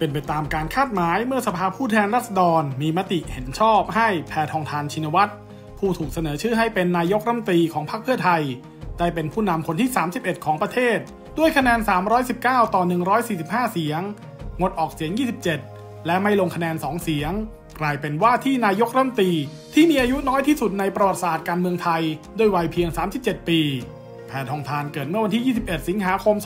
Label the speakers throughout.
Speaker 1: เป็นไปตามการคาดหมายเมื่อสภาผู้แทนราษฎรมีมติเห็นชอบให้แพทองธารชินวัตรผู้ถูกเสนอชื่อให้เป็นนายกรัฐมนตรีของพรรคเพื่อไทยได้เป็นผู้นำคนที่31ของประเทศด้วยคะแนน319ต่อ145เสียงงดออกเสียง27และไม่ลงคะแนน2เสียงกลายเป็นว่าที่นายกรัฐมนตรีที่มีอายุน้อยที่สุดในประวัติศาสตร์การเมืองไทยด้วยวัยเพียง37ปีแพทองธารเกิดเมื่อวันที่21สิงหาคม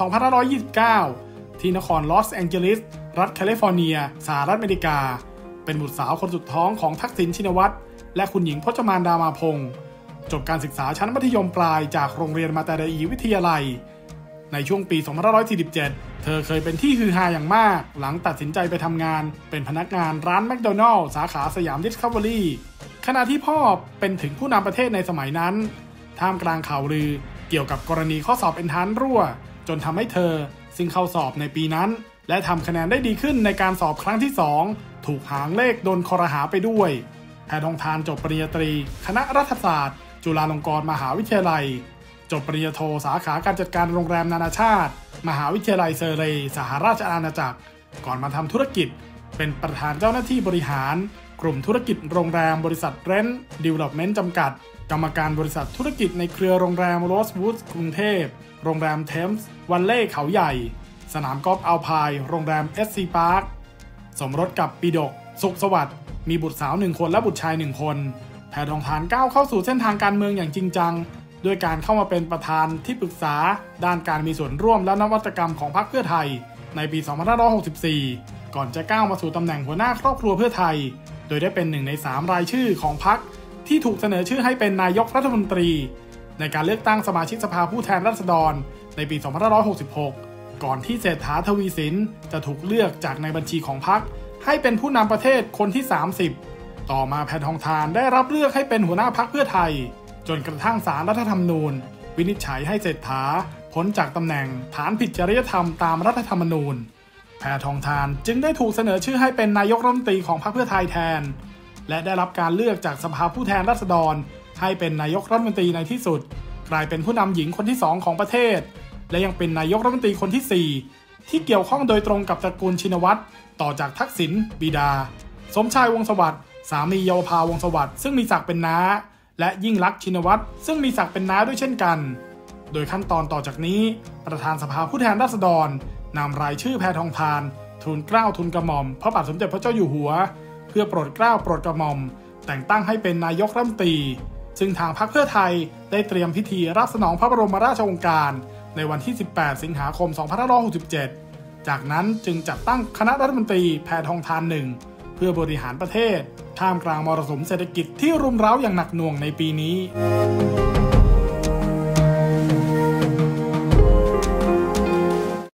Speaker 1: 2529ที่นครลอสแองเจลิสรัฐแคลิฟอร์เนียสหรัฐอเมริกาเป็นบุตรสาวคนสุดท้องของทักษิณชินวัตรและคุณหญิงพจมานดามาพงศ์จบการศึกษาชั้นมัธยมปลายจากโรงเรียนมาตาดาอีวิทยาลัยในช่วงปี2547เธอเคยเป็นที่ฮือฮาอย่างมากหลังตัดสินใจไปทำงานเป็นพนักงานร้านแมคโดนัลด์สาขาสยามดิสคัฟเวอรี่ขณะที่พ่อเป็นถึงผู้นำประเทศในสมัยนั้นท่ามกลางข่าวลือเกี่ยวกับกรณีข้อสอบเอนทรานซ์รั่วจนทำให้เธอซึ่งเข้าสอบในปีนั้นและทำคะแนนได้ดีขึ้นในการสอบครั้งที่2ถูกหางเลขโดนครหาไปด้วยแพทองธารจบปริญญาตรีคณะรัฐศาสตร์จุฬาลงกรณ์มหาวิทยาลัยจบปริญญาโทสาขาการจัดการโรงแรมนานาชาติมหาวิทยาลัยเซอร์เรย์สหราชอาณาจักรก่อนมาทำธุรกิจเป็นประธานเจ้าหน้าที่บริหารกลุ่มธุรกิจโรงแรมบริษัทเรนท์ดีเวลลอปเมนต์จำกัดกรรมการบริษัทธุรกิจในเครือโรงแรมโรสวูดกรุงเทพโรงแรมเทมส์วันเล่เขาใหญ่สนามกอล์ฟอัลไพน์โรงแรมSC Parkสมรสกับปิดกสุขสวัสดิ์มีบุตรสาว1คนและบุตรชาย1คนแพทองธารก้าวเข้าสู่เส้นทางการเมืองอย่างจริงจังด้วยการเข้ามาเป็นประธานที่ปรึกษาด้านการมีส่วนร่วมและนวัตกรรมของพรรคเพื่อไทยในปี2564ก่อนจะก้าวมาสู่ตำแหน่งหัวหน้าครอบครัวเพื่อไทยโดยได้เป็น1ใน3รายชื่อของพรรคที่ถูกเสนอชื่อให้เป็นนายกรัฐมนตรีในการเลือกตั้งสมาชิกสภาผู้แทนราษฎรในปี2566ก่อนที่เศรษฐาทวีสินจะถูกเลือกจากในบัญชีของพรรคให้เป็นผู้นำประเทศคนที่30ต่อมาแพทองธารได้รับเลือกให้เป็นหัวหน้าพรรคเพื่อไทยจนกระทั่งศาลรัฐธรรมนูญวินิจฉัยให้เศรษฐาพ้นจากตำแหน่งฐานผิดจริยธรรมตามรัฐธรรมนูญแพทองธารจึงได้ถูกเสนอชื่อให้เป็นนายกรัฐมนตรีของพรรคเพื่อไทยแทนและได้รับการเลือกจากสภาผู้แทนราษฎรให้เป็นนายกรัฐมนตรีในที่สุดกลายเป็นผู้นำหญิงคนที่2ของประเทศและยังเป็นนายกรัฐมนตรีคนที่4ที่เกี่ยวข้องโดยตรงกับตระกูลชินวัตรต่อจากทักษิณบิดาสมชายวงศ์สวัสดิ์สามีเยาวภาวงศ์สวัสดิ์ซึ่งมีศักดิ์เป็นน้าและยิ่งลักษณ์ชินวัตรซึ่งมีศักดิ์เป็นน้าด้วยเช่นกันโดยขั้นตอนต่อจากนี้ประธานสภาผู้แทนราษฎรนำรายชื่อแพทองธารทูลเกล้าทูลกระหม่อมพระบาทสมเด็จพระเจ้าอยู่หัวเพื่อโปรดเกล้าโปรดกระหม่อมแต่งตั้งให้เป็นนายกรัฐมนตรีซึ่งทางพรรคเพื่อไทยได้เตรียมพิธีรับสนองพระบรมราชโองการในวันที่18สิงหาคม2567จากนั้นจึงจัดตั้งคณะรัฐมนตรีแพทองธาร1เพื่อบริหารประเทศท่ามกลางมรสุมเศรษฐกิจที่รุมเร้าอย่างหนักหน่วงในปีนี้